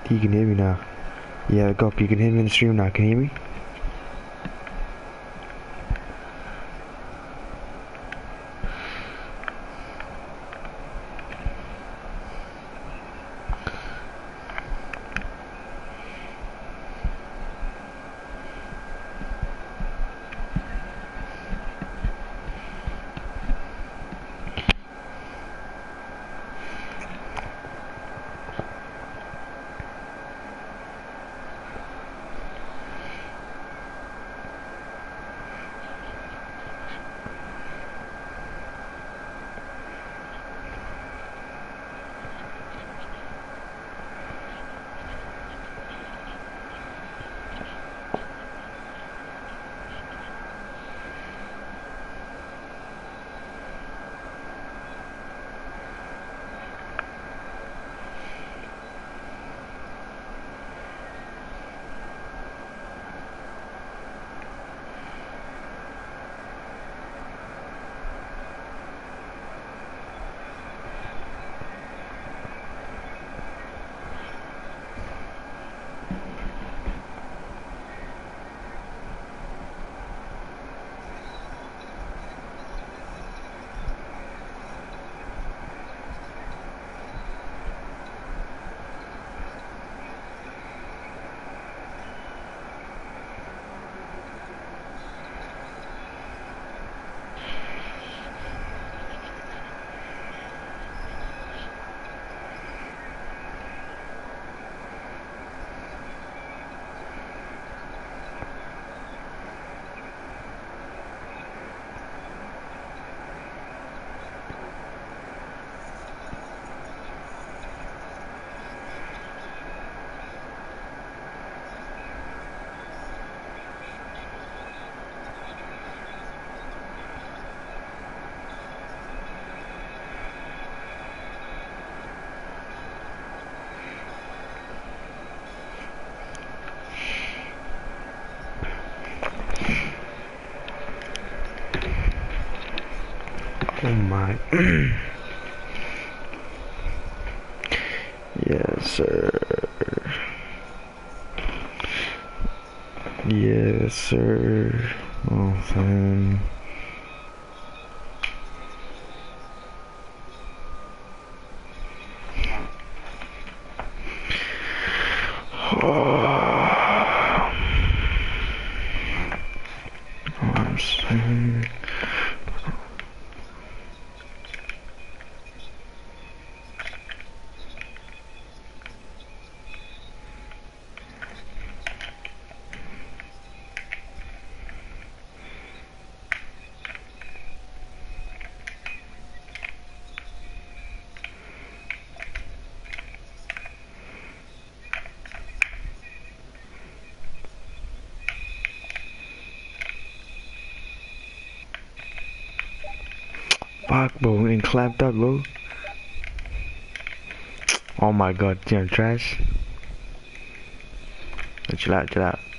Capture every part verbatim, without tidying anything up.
You can hear me now. Yeah, Gop, you can hear me in the stream now. Can you hear me? Oh my. Yes, sir. Yes, sir. Oh, fine. Oh, I'm saying. Fuck, bro, and clapped up, bro. Oh my god, you know, trash. Chill out, chill out.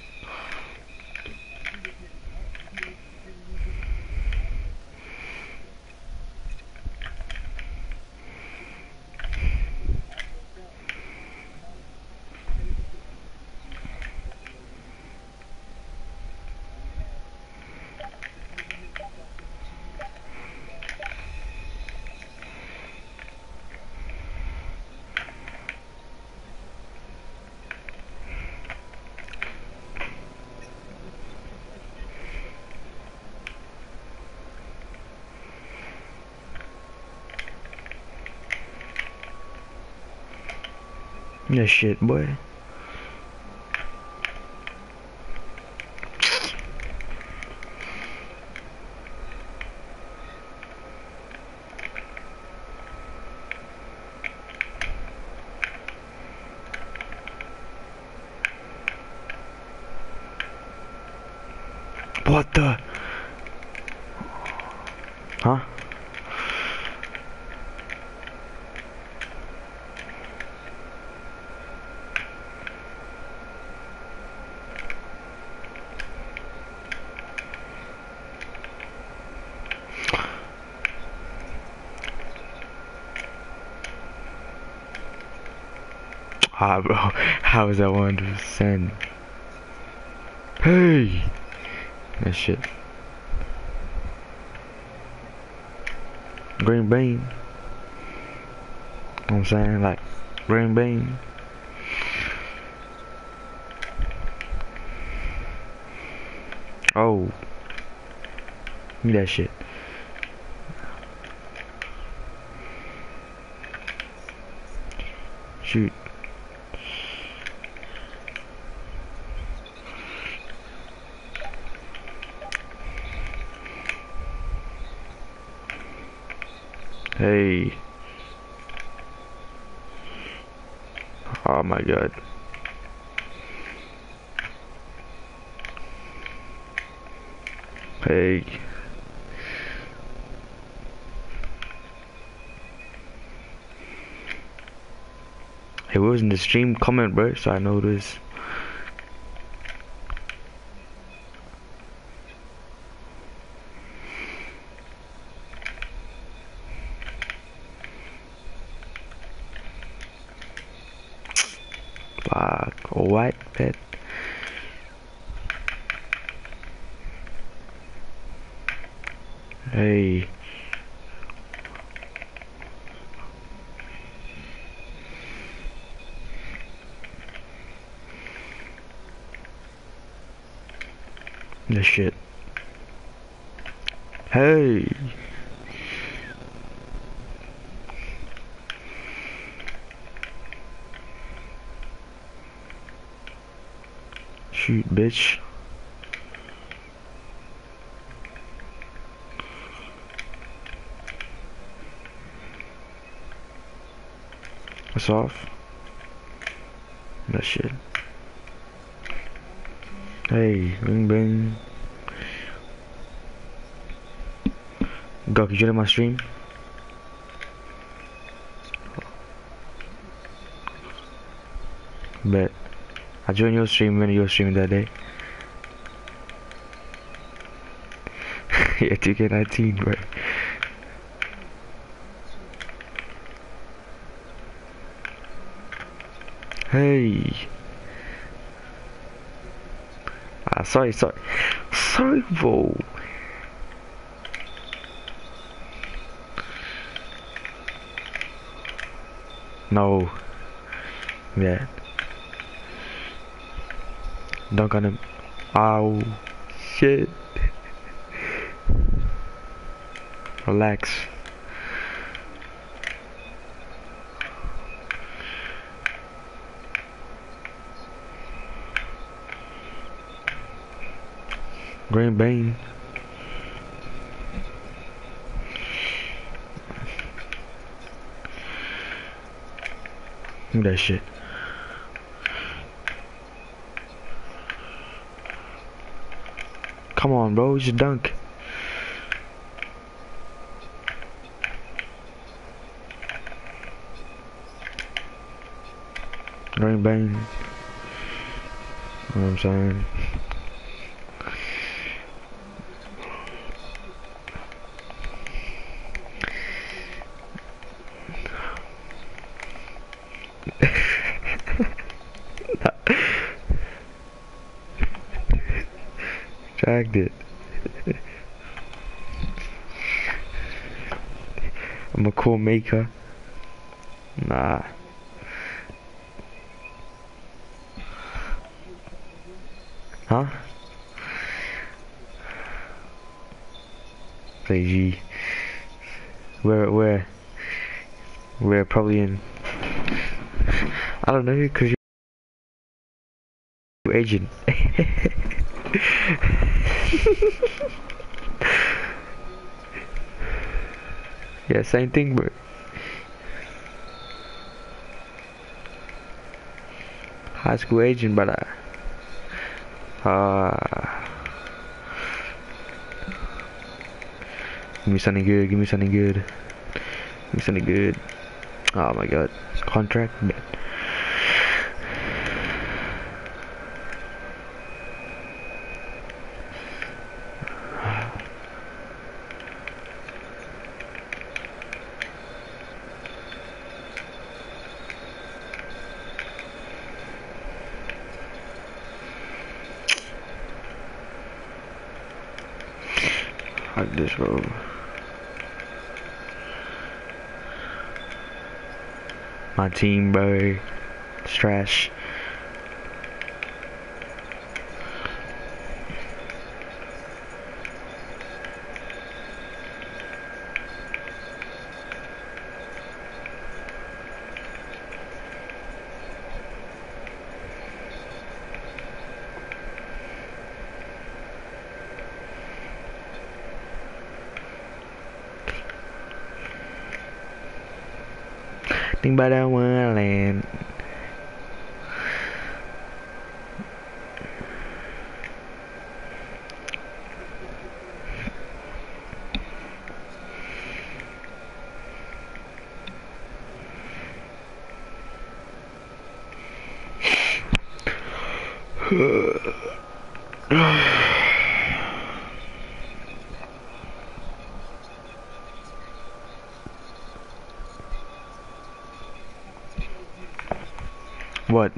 Yeah, shit, boy. What the? Huh? Ah, bro. How is that one hundred percent? Hey! That shit. Green bean. You know what I'm saying? Like, green bean. Oh. Give me that shit. Shoot. Hey. Oh my god. Hey. Hey, what was in the stream? Comment, bro, so I know this. Fuck. What, bet? Hey. This shit. Hey. Shoot, bitch. What's off? That shit. Hey, bing bing. Go, can you join my stream? Bet. I joined your stream when you were streaming that day. Yeah, two K nineteen, bro. Hey. Ah, sorry, sorry. Sorry, bro. No. Yeah. Dunk on him. Ow. Shit. Relax. Green bean. Look at that shit. Come on, bro. Just dunk. Green bean. You know what I'm saying? Dragged it. I'm a cool maker. Nah. Huh? Say G. Where, where? We're probably in. I don't know, cause you're agent. Yeah, same thing, bro. High school agent, brother. Ah. Give me something good. Give me something good. Give me something good. Oh my god. Contract. Bet. Fuck this, bro. My team, bro. It's trash. Think about that one land. What?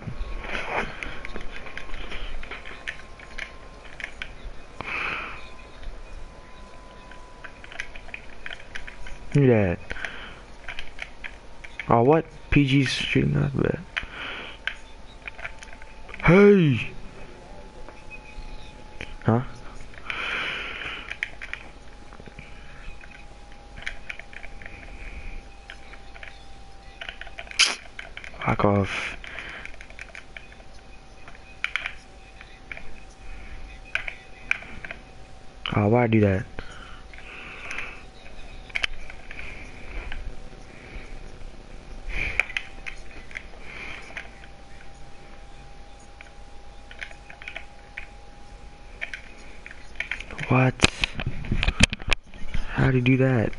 Who that? Oh, what? P G's shooting that bit. Hey! Huh? Fuck off. Oh, why'd I do that? What? How'd he do that?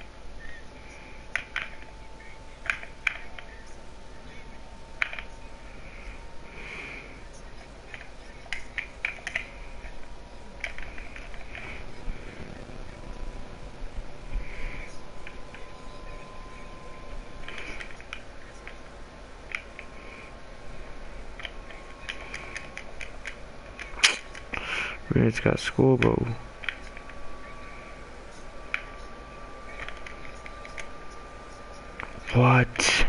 It's got school, bro. What?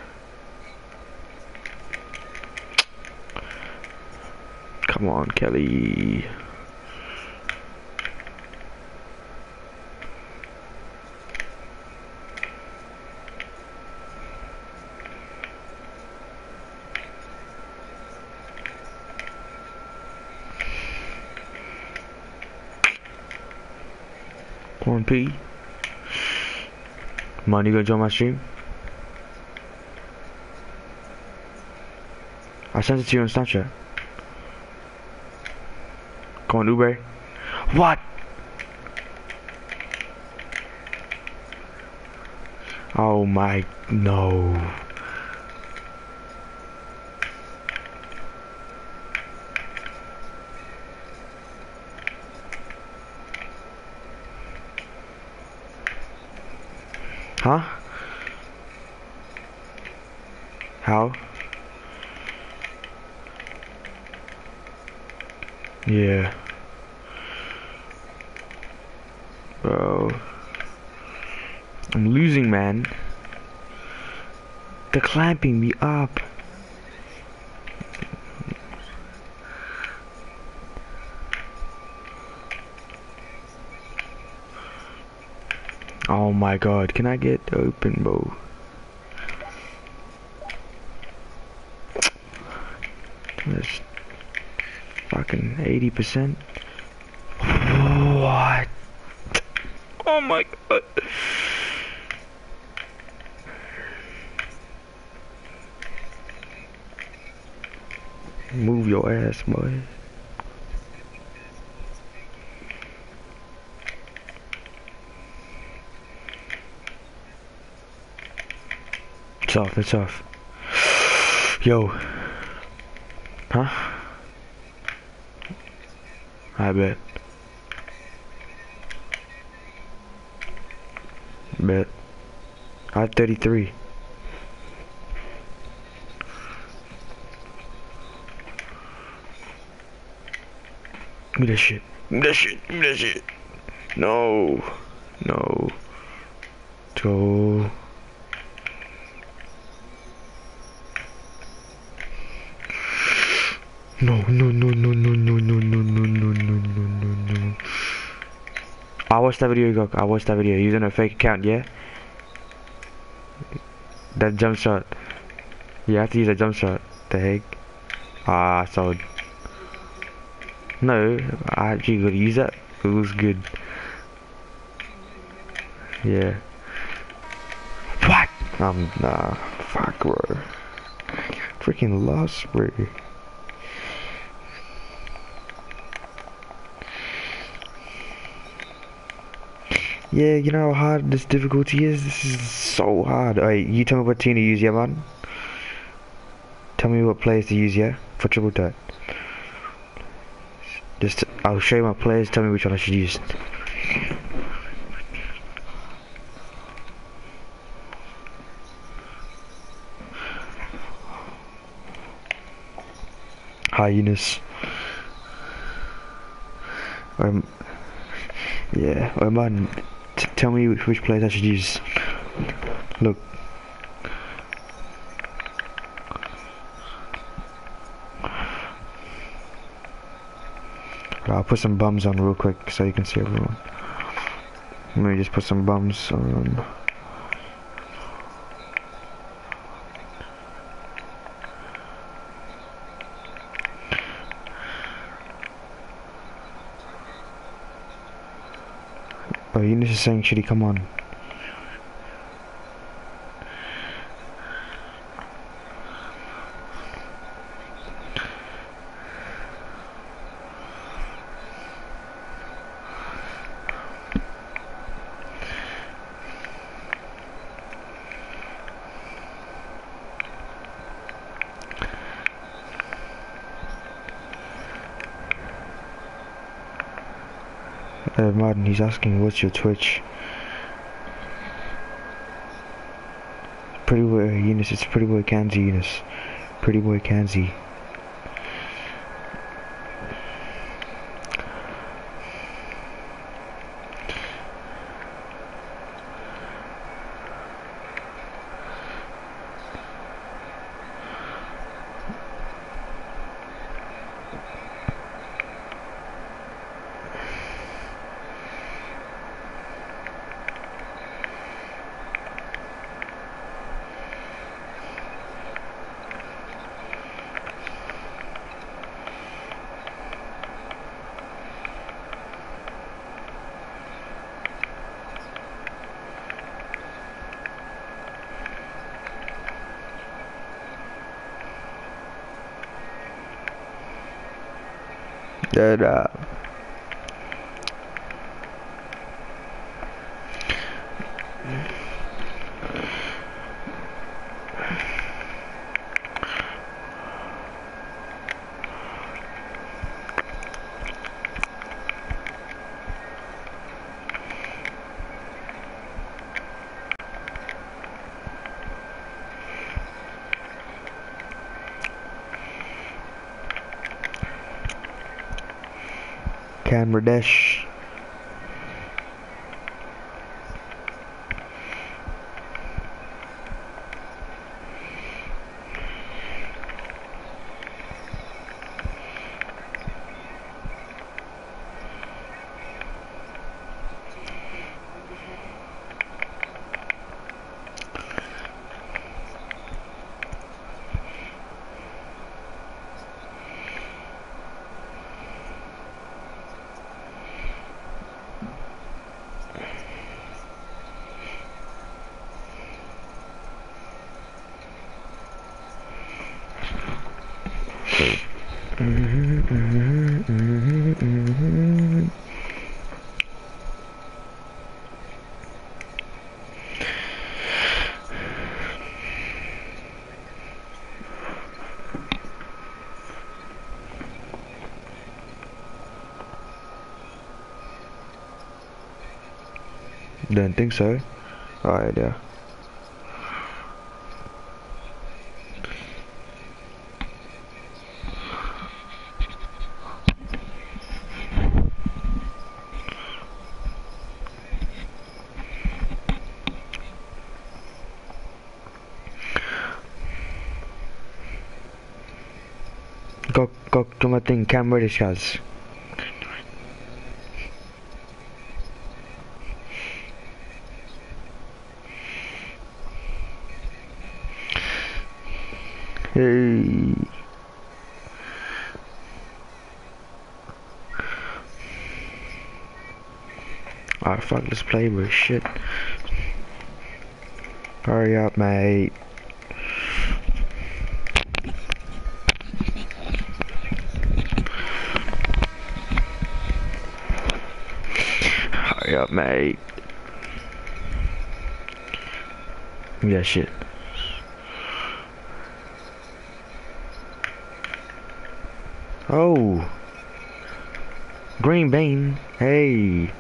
Come on, Kelly. Come on, P. Come on, you gonna join my stream? I sent it to you on Snapchat. Come on, Uber. What? Oh my, no. Huh? How? Yeah. Bro. I'm losing, man. They're clamping me up. Oh my god, can I get open, bro? That's fucking eighty percent. What? Oh my god. Move your ass, boy. It's off, it's off. Yo. Huh? I bet. Bet. I have thirty-three. Give me that shit. Give me that shit. Give me that shit. No. No. Go. No, no, no, no, no, no, no, no, no, no, no, no, no, no. I watched that video, Gok. I watched that video. Using a fake account, yeah? That jump shot. You have to use a jump shot. The heck? Ah, so. No, I actually gotta use that. It looks good. Yeah. What? Um, nah. Fuck, bro. Freaking lost, bro. Yeah, you know how hard this difficulty is? This is so hard. Alright, you tell me what team to use, yeah, man? Tell me what players to use, yeah? For triple threat. Just, I'll show you my players, tell me which one I should use. Hi, Eunice. Um, yeah, oh man, t tell me which, which players I should use. Look. I'll put some bums on real quick so you can see everyone. Let me just put some bums on. Oh, Eunice is saying, should he come on? Uh, Martin, he's asking, what's your Twitch? Pretty boy Eunice, it's Pretty Boy Kanzi, Eunice. Pretty Boy Kanzi. That, uh... Kamradesh. Mm-hmm, mm-hmm, mm-hmm, mm-hmm. Don't think so. Alright, yeah. go, go, do my thing. Cam ready, guys. Hey. Alright, fuck, let's play with shit. Hurry up, mate. Hurry up, mate. Give me that shit. Oh. Green bean. Hey.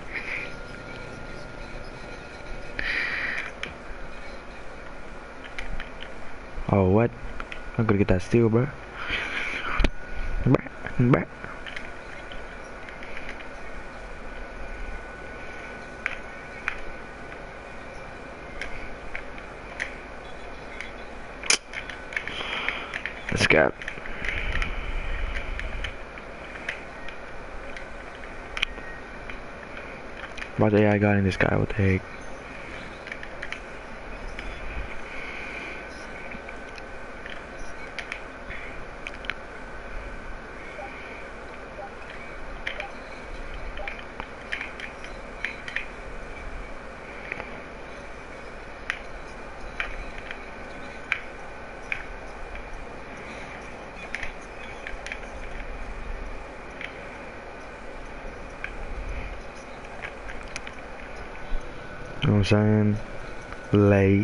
Oh, what? I'm gonna get that steal, bro. Bruh, bruh. Let's go. What the A I got in this guy? What the heck? You know what I'm saying? Lay.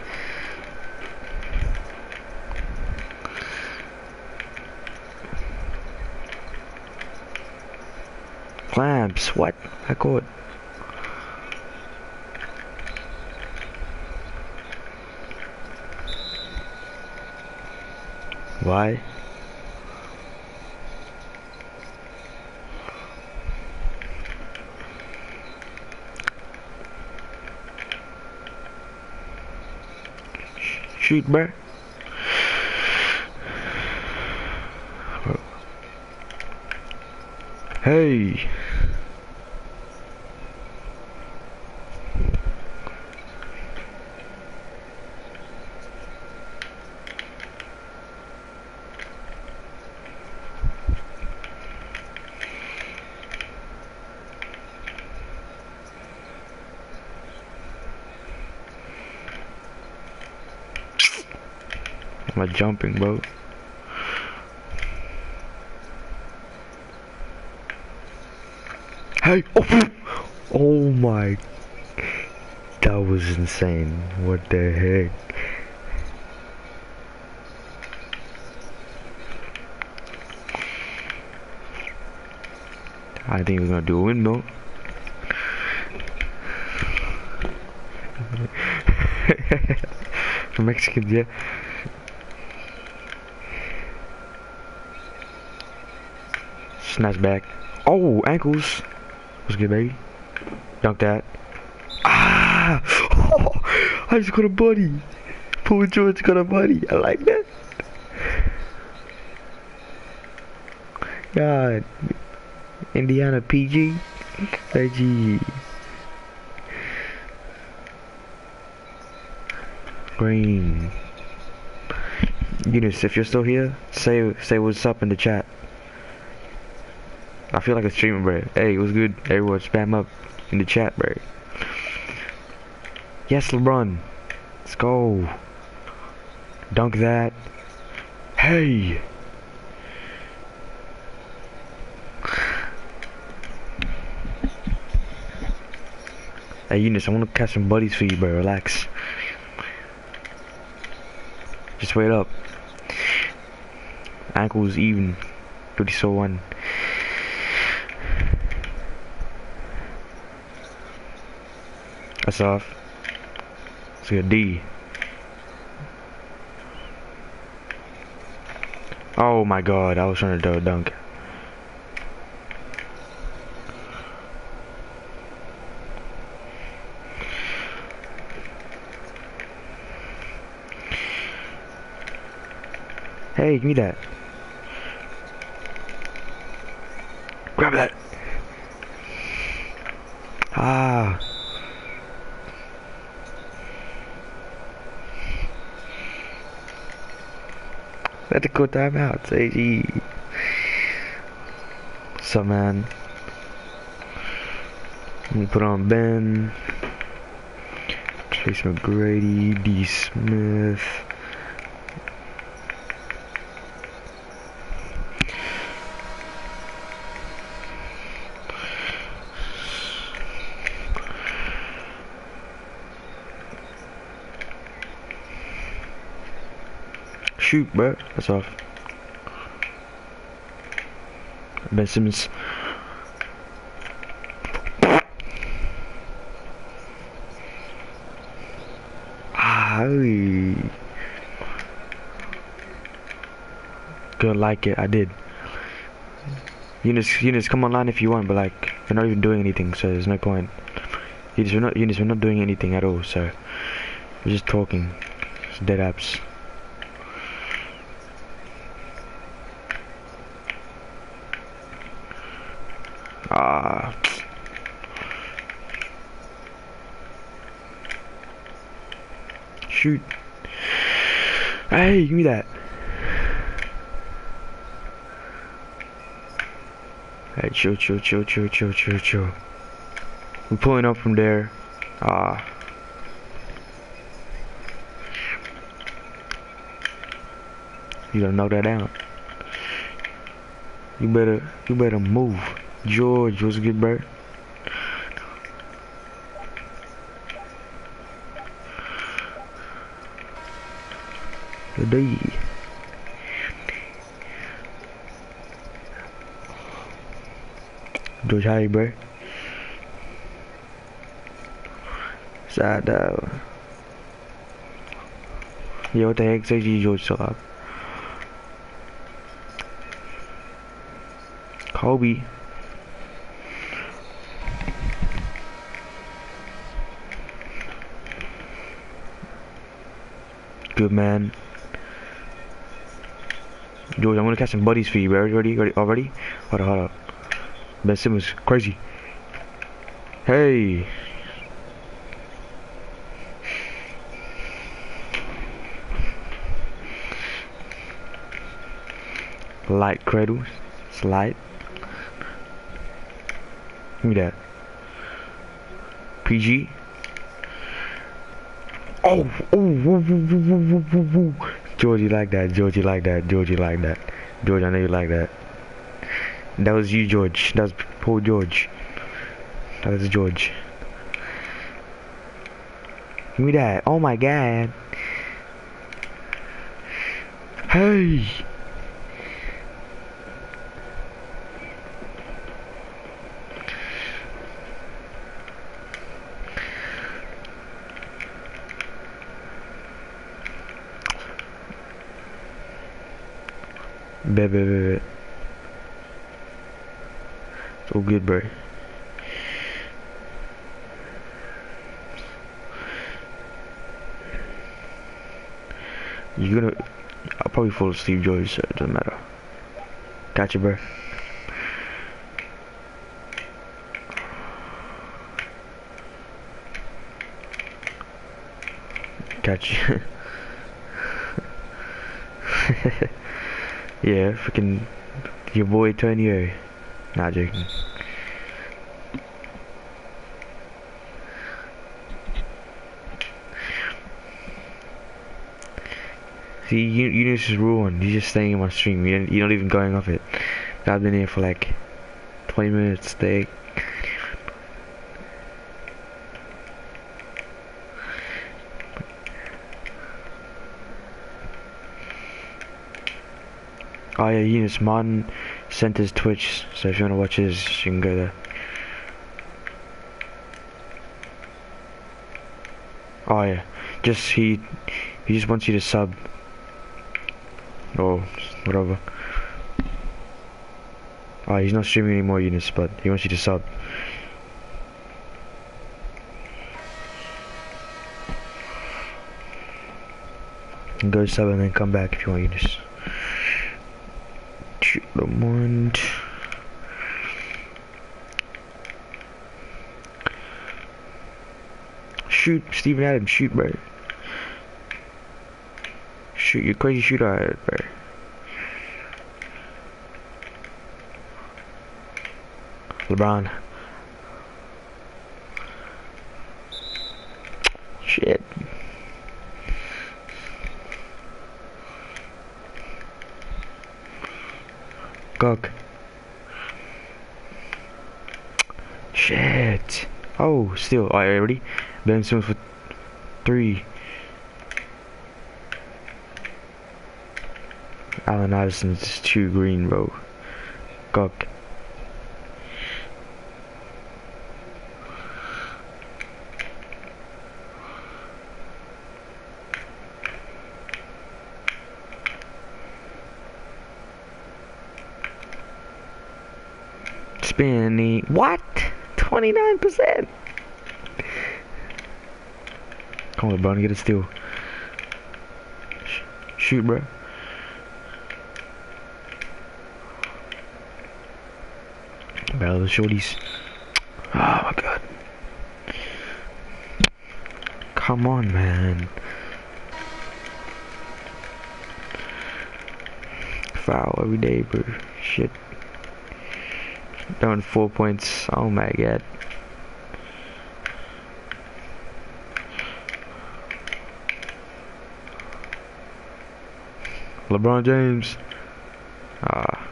Clamps, what? I caught. Why? Shoot, bruh. Hey. Am I jumping, bro? Hey! Oh, oh my! That was insane. What the heck? I think we're gonna do a windmill. Mexicans, yeah. Snatch back. Oh, ankles. What's good, baby? Dunk that. Ah! Oh, I just got a buddy. Paul George got a buddy. I like that. God. Indiana P G. P G. Green. Eunice, if you're still here, say say what's up in the chat. I feel like a streamer, bro. Hey, what's good? Everyone, spam up in the chat, bro. Yes, LeBron. Let's go. Dunk that. Hey. Hey, Eunice, I want to catch some buddies for you, bro. Relax. Just wait up. Ankles even. fifty so one. That's off. Let's get a D. Oh my god, I was trying to do a dunk. Hey, give me that. Ah. Let it go timeout. A G. What's up, man? Let me put on Ben. Trace McGrady. D. Smith. Shoot, bro. That's off. Ben Simmons. Ah, gonna like it. I did. Eunice, Eunice, come online if you want, but like, we're not even doing anything, so there's no point. Eunice, we're not, Eunice, we're not doing anything at all, so we're just talking. It's dead apps. Ah. Shoot. Hey, give me that. Hey, chill, chill, chill, chill, chill, chill, chill. We're pulling up from there. Ah. You gotta knock that down. You better, you better move. George, what's good, bro? Good day. George, how you, bro? Side down. Yeah, what the heck? Say you, George, still up. Kobe. Good man. George, I'm gonna catch some buddies for you, bro. Ready? Ready? Already? Hold up, hold up. Ben Simmons, crazy. Hey. Light cradles. It's light. Give me that. P G. Oh, oh, woo, woo, woo, woo, woo, woo, woo. George, you like that. George, you like that. George, you like that. George, I know you like that. That was you, George. That was poor George. That was George. Give me that. Oh my god. Hey. Bet, bet, bet, bet. It's all good, bro. You're gonna... I'll probably fall asleep, George, so it doesn't matter. Gotcha, bro. Gotcha. Yeah, freaking your boy Tonio. Not joking. See, you you know this is ruined. You're just staying in my stream. You don't, you're not even going off it. I've been here for like twenty minutes. Stay. Oh yeah, Eunice Martin sent his Twitch, so if you wanna watch his, you can go there. Oh yeah, just he he just wants you to sub or whatever. Oh, he's not streaming anymore, Eunice, but he wants you to sub. And go sub and then come back if you want, Eunice. shoot, Steven Adams, shoot, bro. Shoot, you crazy shooter, bro. LeBron. Shit. Cook. Shit. Oh, still. Alright, ready? Ben Simmons for three. Allen Iverson's too green, bro. Cook. Spinny. What? twenty-nine percent. Come on, LeBron, get a steal. Sh shoot, bro. Battle of the shorties. Oh my god. Come on, man. Foul every day, bro. Shit. Down four points. Oh my god. LeBron James. Ah.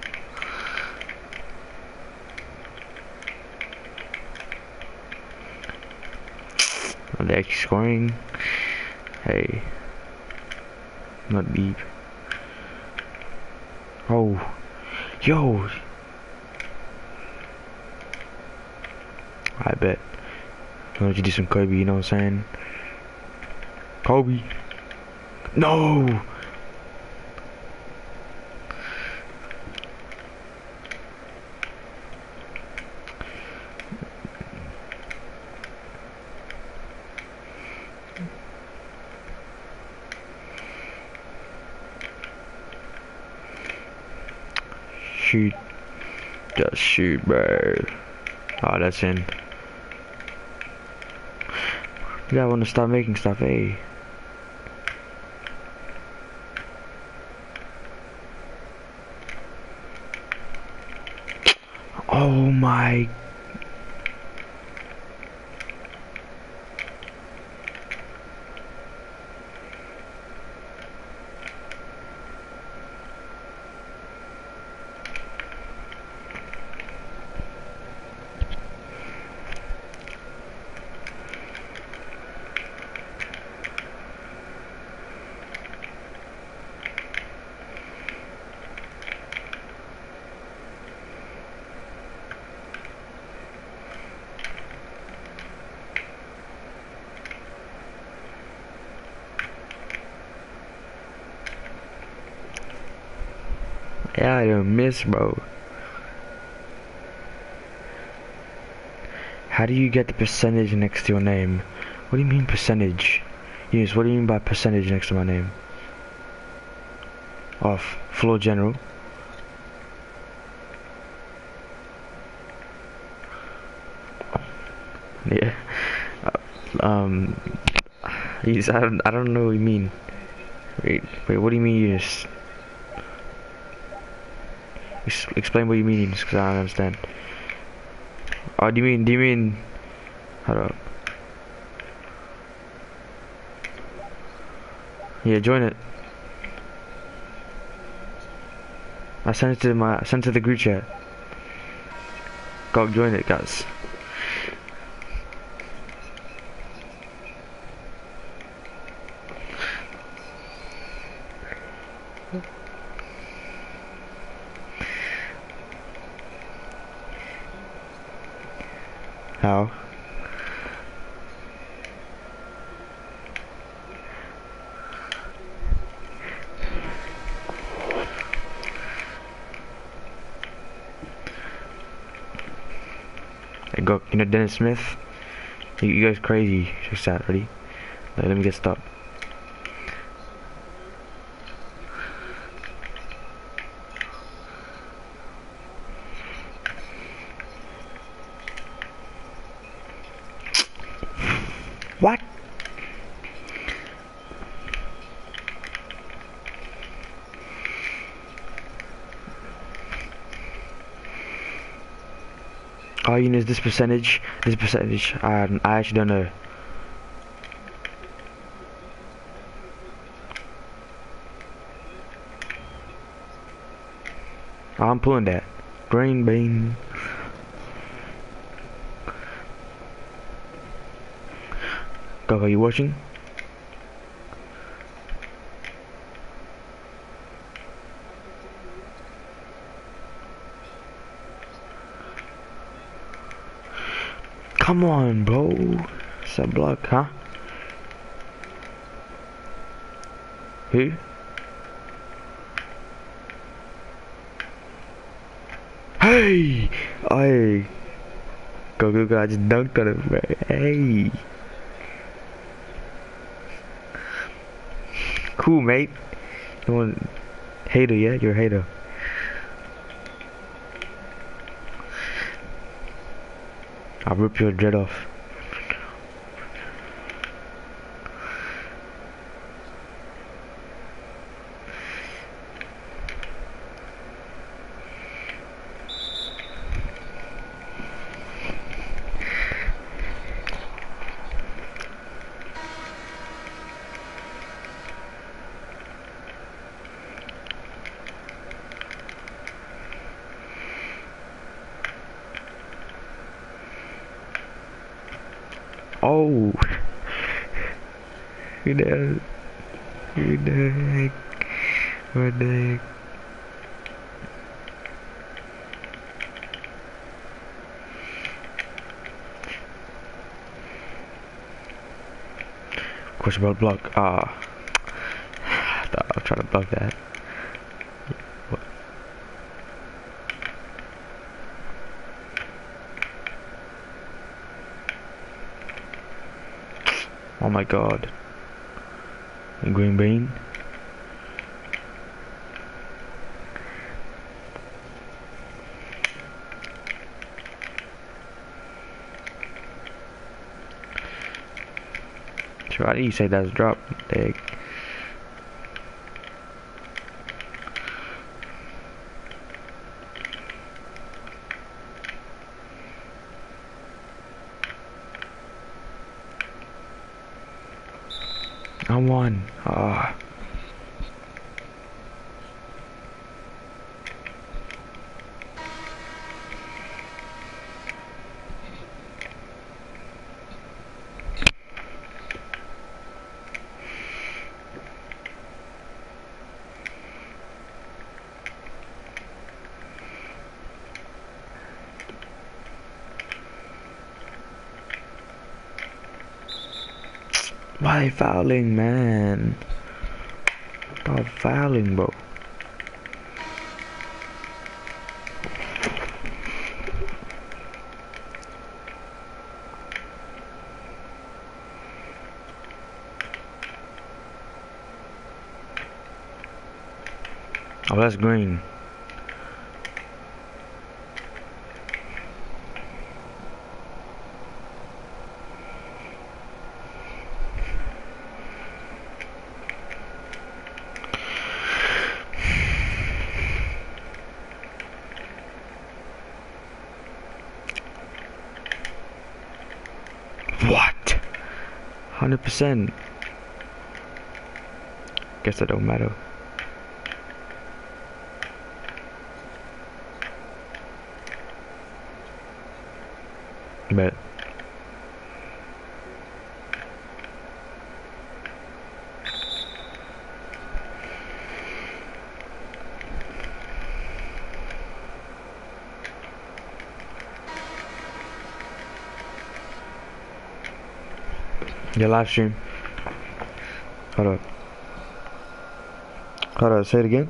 The extra scoring. Hey. Not deep. Oh. Yo. I bet. Why don't you do some Kobe, you know what I'm saying? Kobe. No! Shoot. Just shoot, bro. Oh, that's in. You gotta wanna stop making stuff, eh? Oh my. Yeah, I don't miss, bro. How do you get the percentage next to your name? What do you mean percentage? Yes, what do you mean by percentage next to my name? Off floor general. Yeah. Uh, um. Yes, I don't. I don't know what you mean. Wait. Wait. What do you mean? You just explain what you mean, because I don't understand. Oh, do you mean? Do you mean? Hold up. Yeah, join it. I sent it to my. I sent it to the group chat. Go join it, guys. How? I go, you know Dennis Smith? You, you guys crazy. Check that, ready? Like, let me get stopped. What? All you need is this percentage. This percentage. I I actually don't know. I'm pulling that. Green bean. Go, are you watching? Come on, bro. It's a block, huh? Who? Hey! Hey! Go, go, go. I just dunked on him, bro. Hey! Cool, mate. You want hater, yeah? You're a hater. I'll rip your dread off. Oh, who the who the heck? What the heck? Question about block. Ah, I thought I was trying to block that. What? Oh my god. Green bean. Sure, why did you say that's a drop? Dig. I won. Ah. Why fouling, man? Stop fouling, bro. Oh, that's green. What? one hundred percent. Guess that don't matter. Bet. Your live stream. Hold up. Hold up, say it again.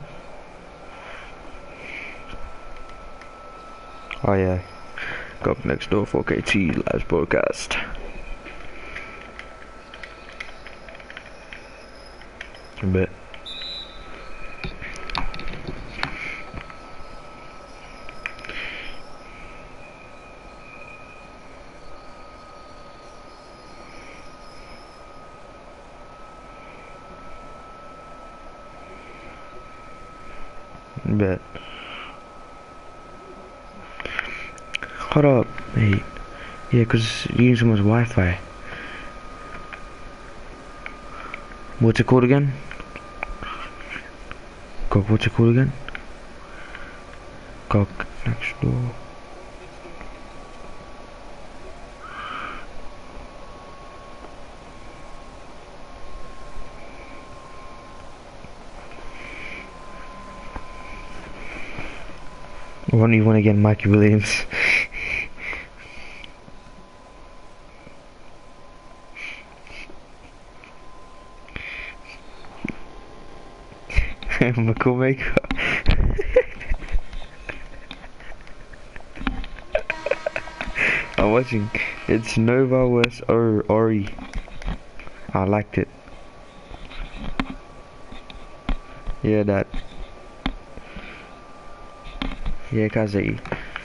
Oh yeah. Go up next door four K T live broadcast. A bit. Bet. Hold up, mate. Yeah, cause you use so much Wi-Fi. What's it called again? Cock, what's it called again? Cock next door. Why don't you want to get Mikey Williams? I'm a cool maker. I'm watching. It's Nova West or Ori. I liked it. Yeah, that. Yeah, Kazi.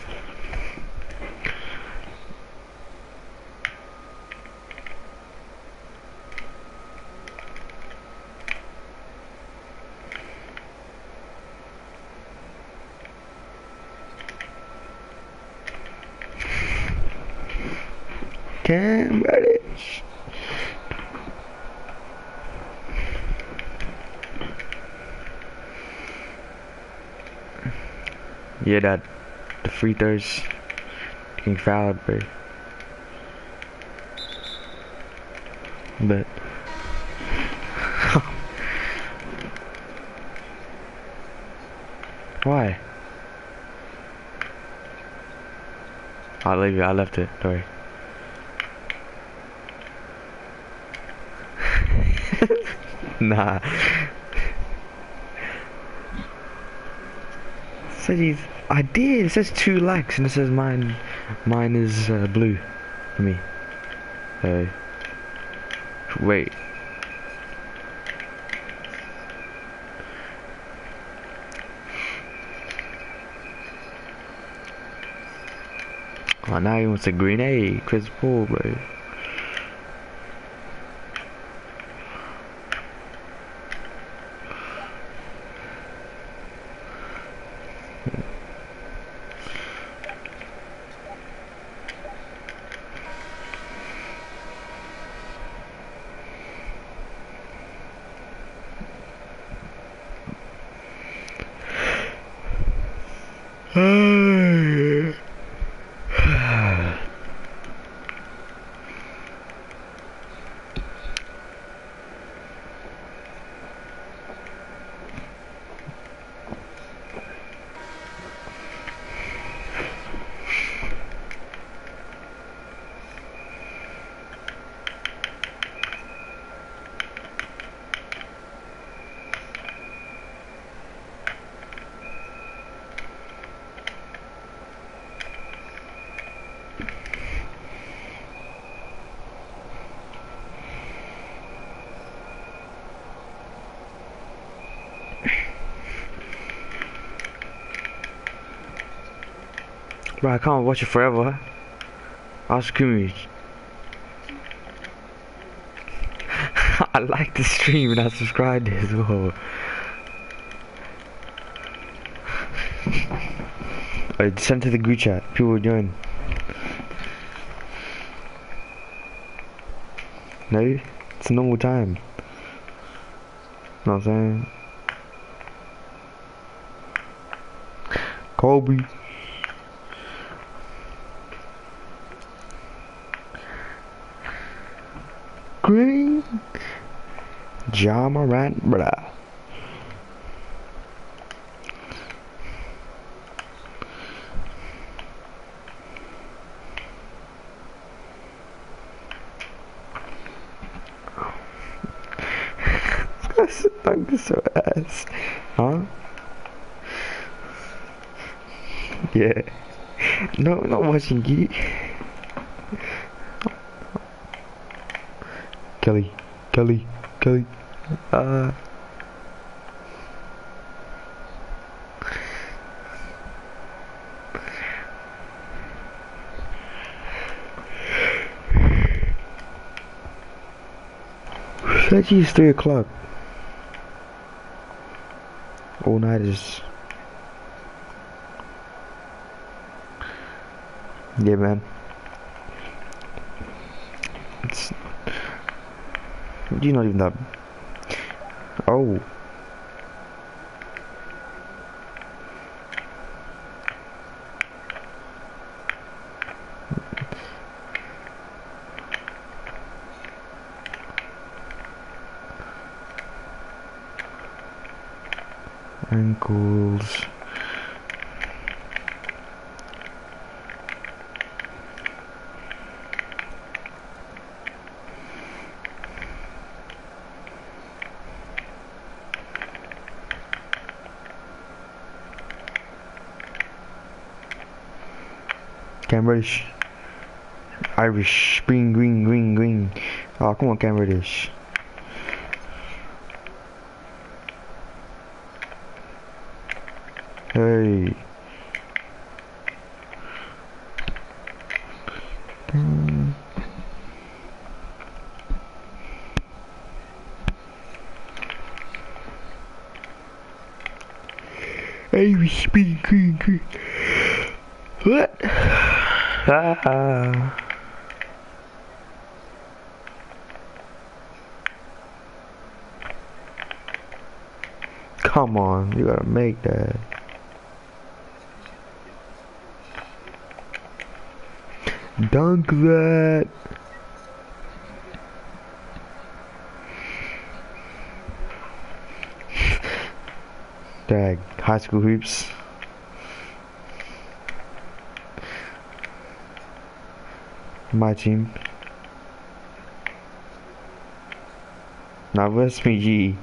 Cam Reddish. Yeah, that the free throws getting fouled, bro. But why? I'll leave you. I left it. Sorry. Nah. Said he's. I did. It says two likes and it says mine. Mine is uh, blue for me. Uh, wait. Oh, now he wants a green. Hey, Chris Paul, bro. Bro, I can't watch it forever. Ask me. I like the stream and I subscribed as well. Alright, send to the group chat. People join. No, it's a normal time. Know what I'm saying? Kobe. Green. Ja Morant, bruh. This guy's so ass. Huh? Yeah. No, not watching you. Kelly, Kelly, Kelly. Uh. Actually, it's three o'clock. All night is Yeah, man. It's you're not even that. Oh. Ankles. Cam Reddish. Irish. Green, green, green, green. Oh, come on, Cam Reddish. Hey. Mm. Irish, green, green, green. What? Ah. Come on, you gotta make that. Dunk that. Dag, high school hoops. My team. Now where's me G?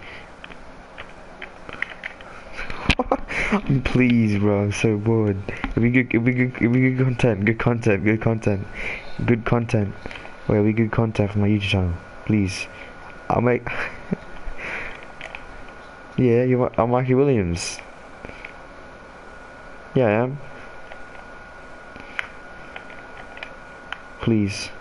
Please, bro, I'm so bored. If we good, if we good, if we good content, good content, good content, good content. Wait, we good content for my YouTube channel, please. I'll make. Yeah, you're. I'm Mikey Williams. Yeah, I am. Please.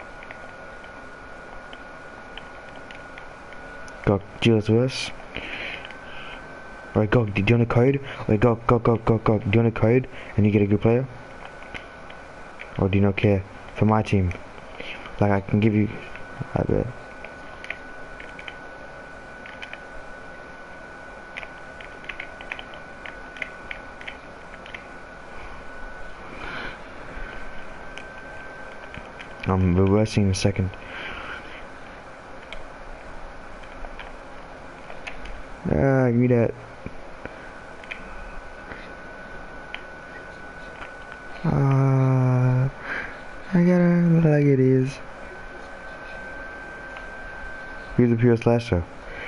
God, Gilles worse. Alright, go. Do you want a code? Wait, go, go, go, go, go. Do you want a code and you get a good player? Or do you not care? For my team. Like, I can give you. I bet. I'm reversing in a second. Ah, give me that. Ah, I gotta look like it is. Who's the pure slasher?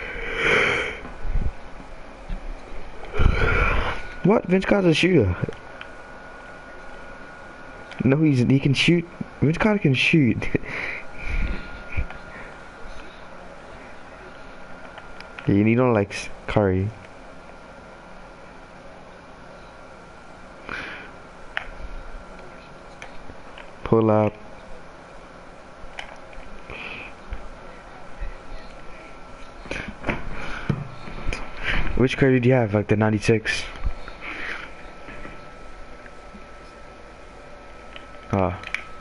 What? Vince Carter's a shooter. No, he's he can shoot. Vince Carter can shoot. Yeah, you need on like Curry. Pull up. Which Curry do you have? Like the ninety-six? Ah.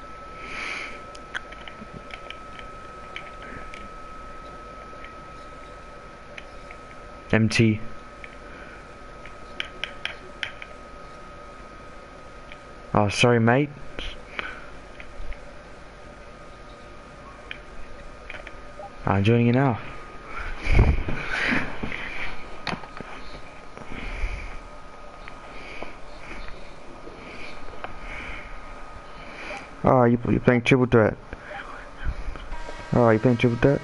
M T. Oh, sorry, mate. I'm joining you now. Oh, you, you're playing triple threat. Oh, you're playing triple threat?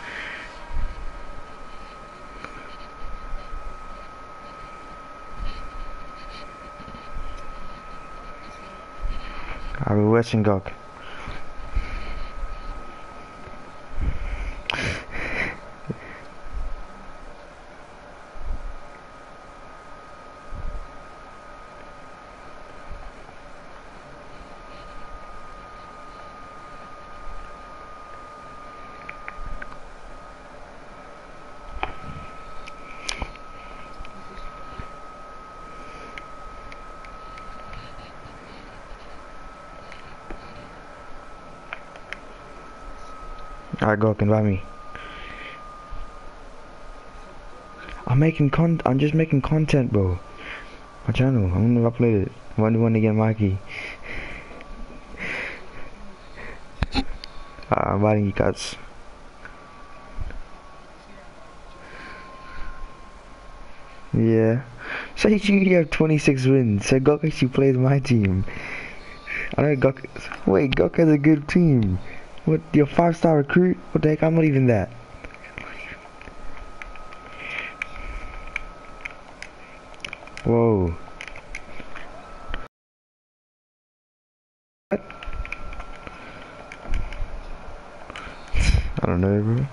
I will Western Gog. Alright, go, invite me. I'm making con- I'm just making content, bro. My channel, I'm gonna upload it. One to one to get Mikey. Uh, I'm inviting you guys. Yeah. So you have twenty-six wins. So Gok actually plays my team. I know Gok. Wait, Gok has a good team. What? Your five-star recruit? What the heck? I'm not even that. Whoa. What? I don't know, bro.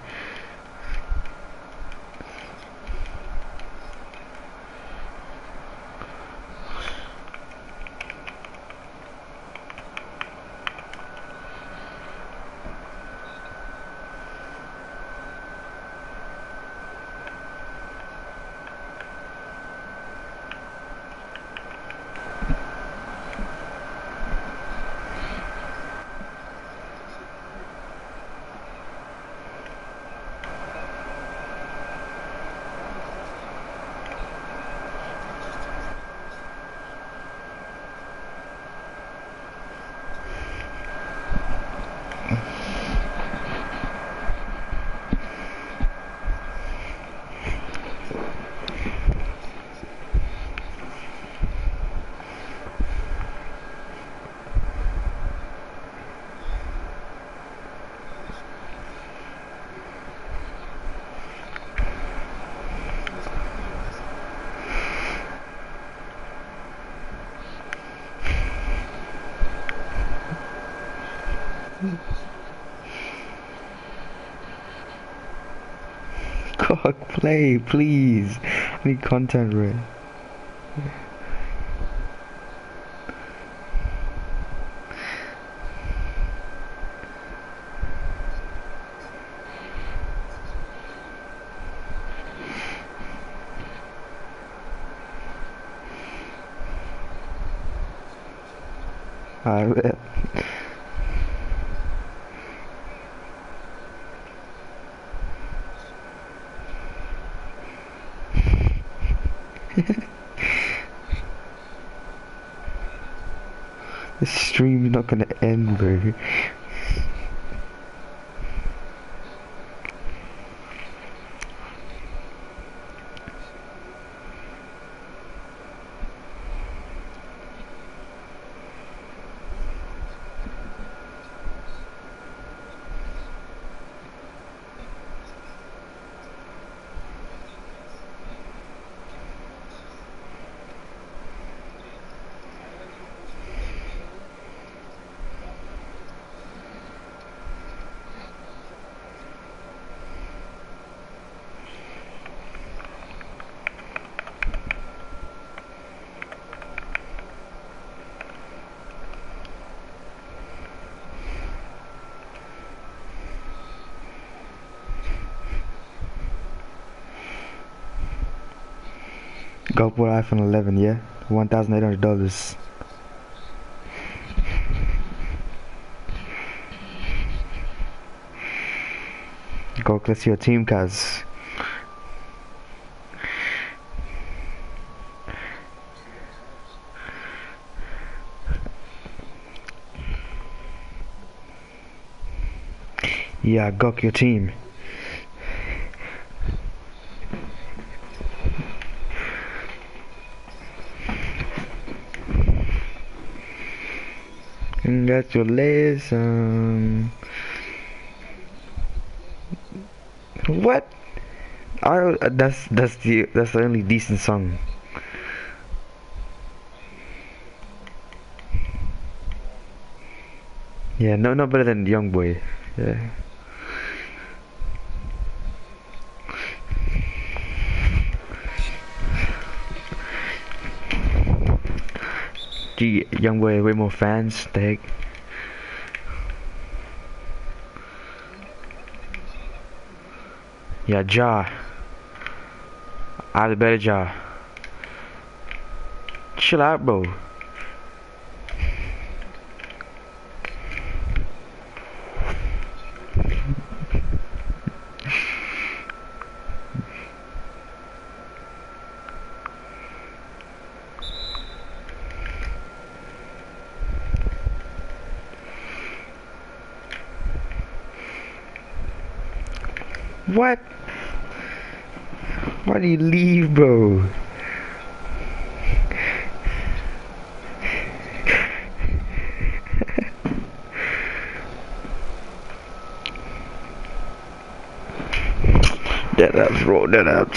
God, play, please. I need content, bro. I bet. This stream's not gonna end, bro. Go for iPhone eleven, yeah? one thousand eight hundred dollars. Go, let's see your team, cuz. Yeah, got your team. Congratulations. What? I, that's that's the that's the only decent song. Yeah, no, no better than Young Boy. Yeah. Gee, Young Boy way more fans. The heck. Yeah, Ja. I have the better Ja. Chill out, bro. What? Why do you leave, bro? Dead ups, bro, dead ups.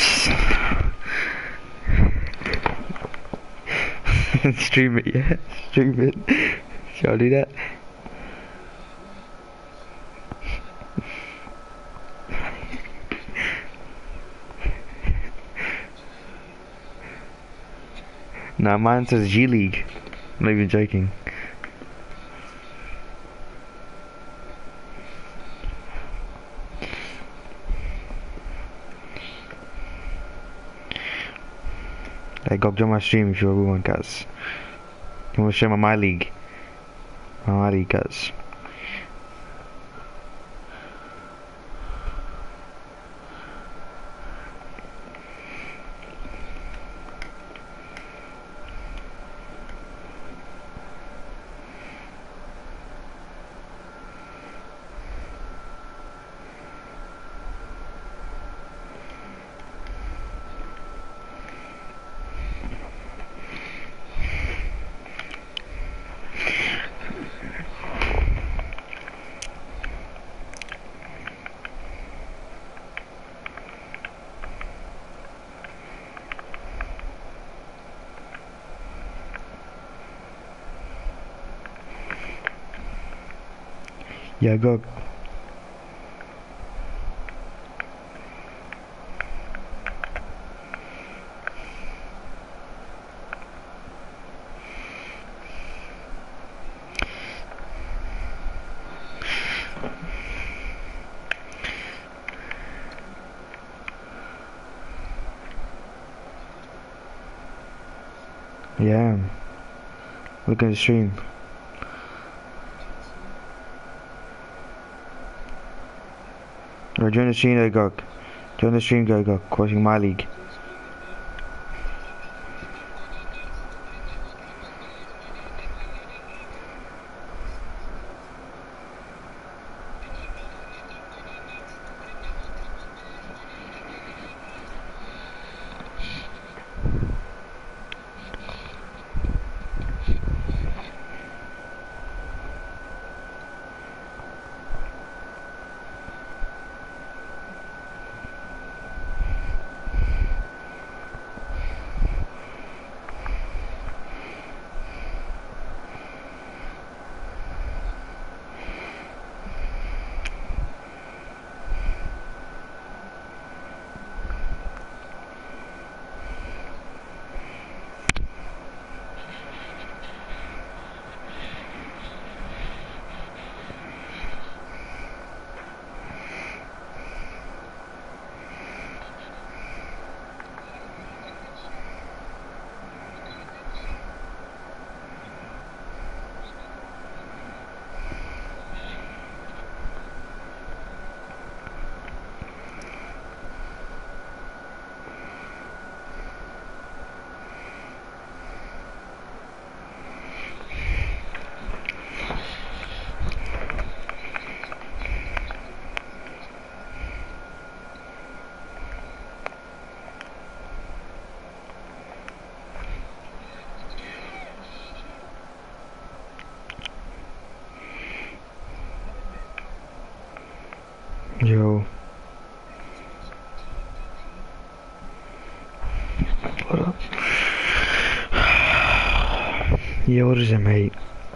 Stream it, yeah? Stream it. Shall I do that? Nah, mine says G League. I'm not even joking. Hey, go join my stream if you ever want, guys. You want to show my my league? My, my league, guys. Yeah, go. Yeah. Look at the stream. Or join the stream, go, go. Join the stream, go, go. Crossing my league. Yo. What up? Yo, what is it, mate?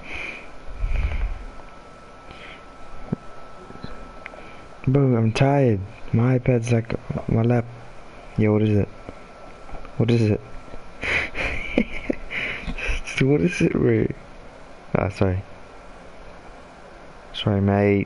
Bro, I'm tired. My iPad's like on my lap. Yo, what is it? What is it? What is it, bro? Ah, sorry. Sorry, mate.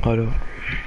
Hold up.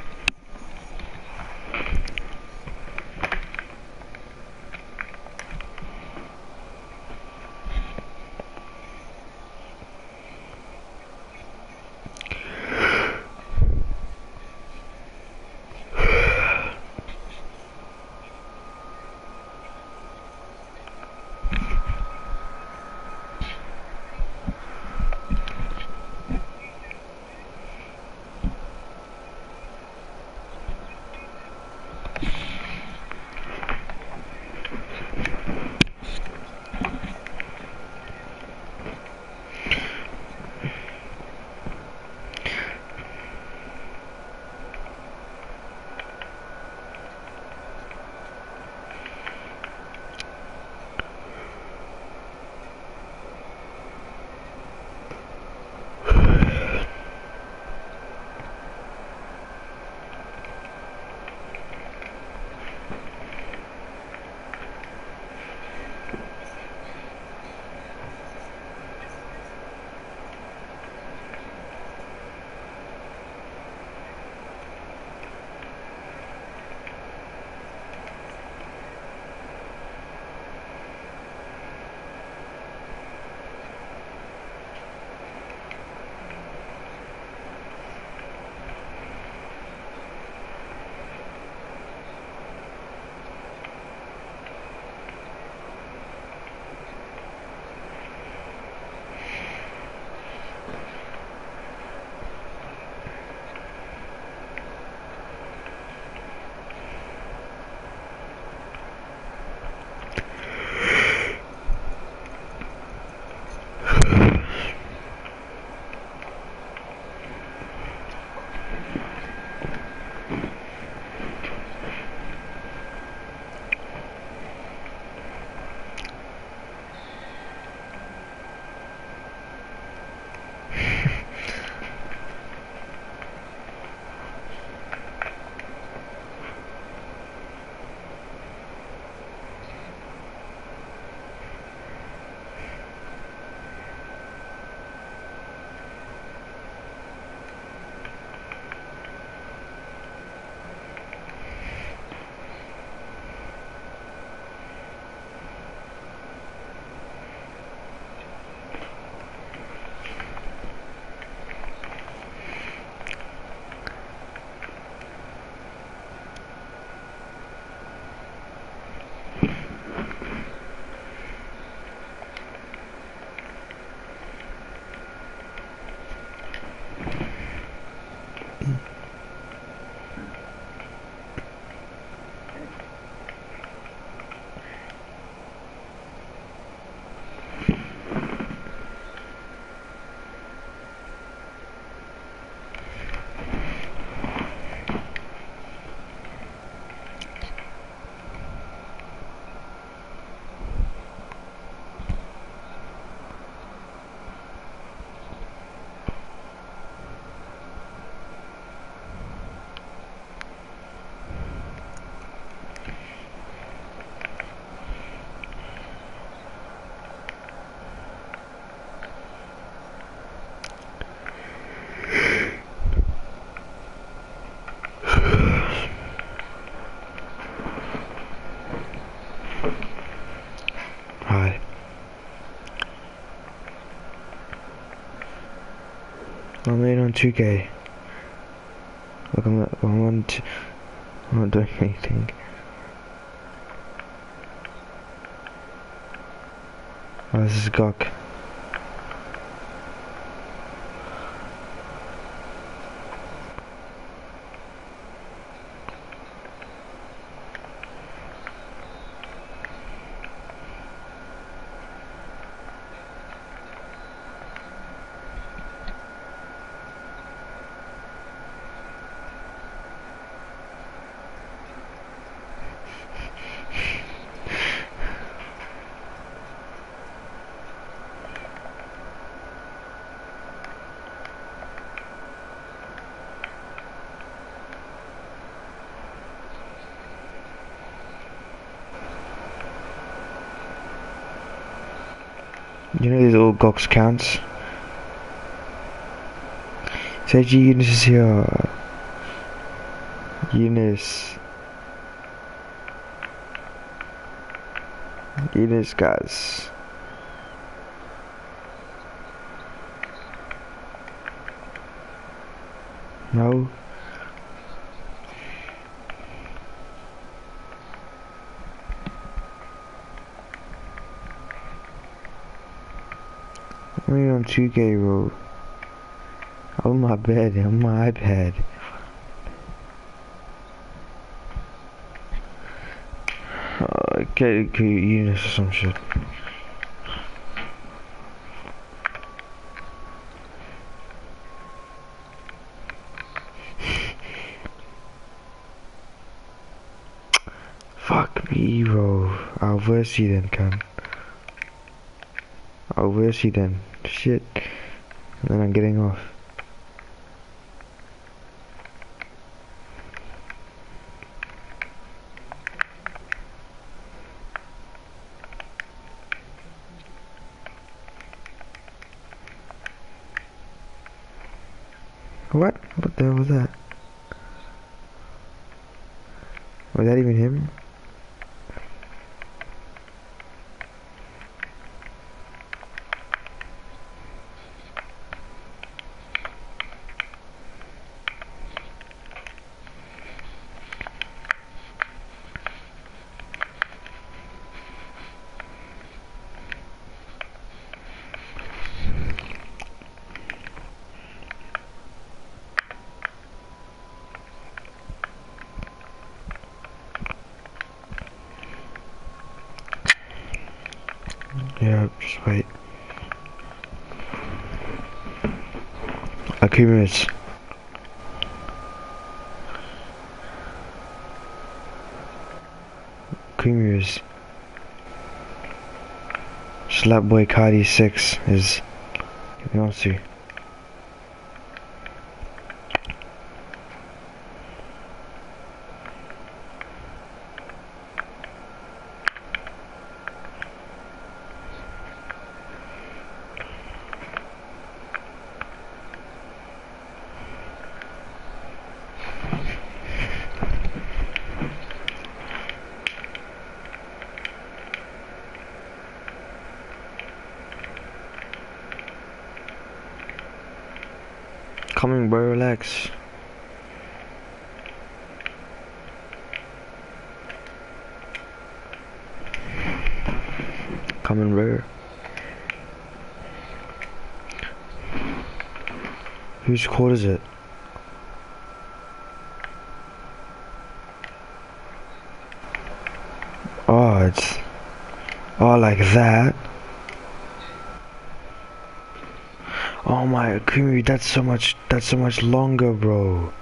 I'm in on two K. Look, I'm not, I'm on t I'm not doing anything. Oh, this is Gok. You know these old Gox counts? Say G units is here. Eunice. Eunice, guys. No. I'm on two K, bro. On my bed, on my iPad. Uh, get, get Eunice or some shit. Fuck me, bro. I'll verse you then, cunt. I'll verse you then. Shit. And then I'm getting off. What? What the hell was that? Was that even him? Yeah, just wait. Okay, minutes. Creamers. Slapboy Cardi six is. You want to? Coming, bro, relax. Coming, bro. Whose call is it? Oh, it's... Oh, like that? Oh my, Creamy, that's so much, that's so much longer, bro.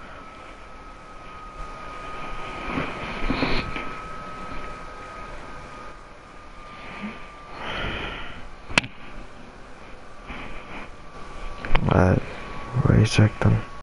Alright, wait a sec then.